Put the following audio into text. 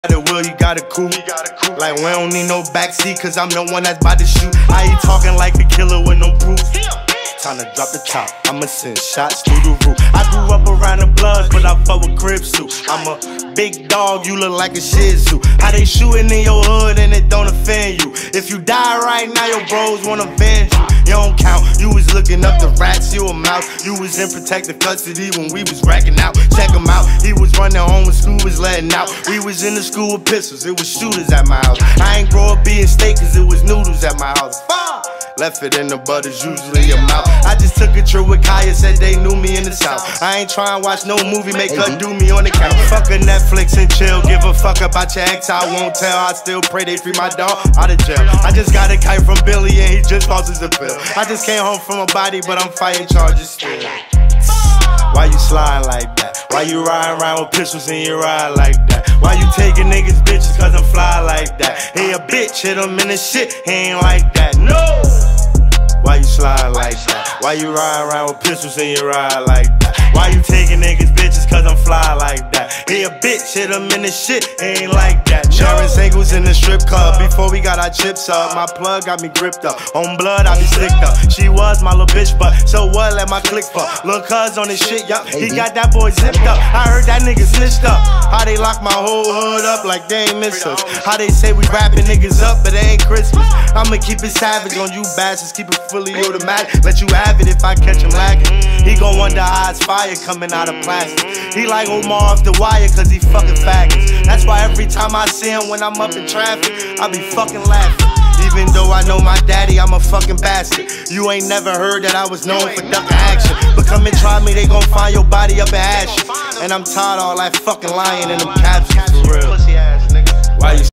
The wheel, you got a coupe. Like we don't need no backseat, cause I'm the one that's about to shoot. I ain't talking like a killer with no proof. Time to drop the top, I'ma send shots through the roof. I grew up around the Bloods, but I fuck with Crips too. I'm a big dog, you look like a Shih Tzu. How they shooting in your hood and it don't offend you. If you die right now, your bros wanna avenge you. You don't count, you was looking up the rats, you a mouse. You was in protective custody when we was racking out. Check him out, he was running home when school was letting out. We was in the school with pistols, it was shooters at my house. I ain't grow up being steak cause it was noodles at my house. Left it in the butter's usually a mouth. I just took a trip with Kaya, said they knew me in the South. I ain't trying to watch no movie, make her do me on the couch. Fuck a Netflix and chill, give a fuck about your ex, I won't tell. I still pray they free my dog out of jail. I just got a kite from Billy and he just lost his appeal. I just came home from a body, but I'm fighting charges still. Why you sliding like that? Why you riding around with pistols in your ride like that? Why you taking niggas bitches cause I'm fly like that? He a bitch, hit him in the shit, he ain't like that, no! Why you slide like that? Why you riding around with pistols in your ride like that? Why you taking niggas bitches cause I'm fly like that? He a bitch, hit him in the shit, he ain't like that. Sharing singles in the strip club before we got our chips up. My plug got me gripped up, on blood I be slicked up. She was my little bitch, but so what, let my click fuck. Lil' cuz on this shit, yup, he got that boy zipped up. I heard that nigga snitched up. How they lock my whole hood up like they ain't miss us. How they say we rapping niggas up, but it ain't Christmas. I'ma keep it savage on you bastards, keep it fully automatic. Let you have it if I catch him lacking. He gon' wonder how it's fire coming out of plastic. He like Omar off the wire cause he fucking faggots. That's why every time I see him when I'm up in traffic, I be fucking laughing. Even though I know my daddy, I'm a fucking bastard. You ain't never heard that I was known for ducking action. But come and try me, they gon' find your body up in ashes. And I'm tired of all that fucking lying in them captions, for real.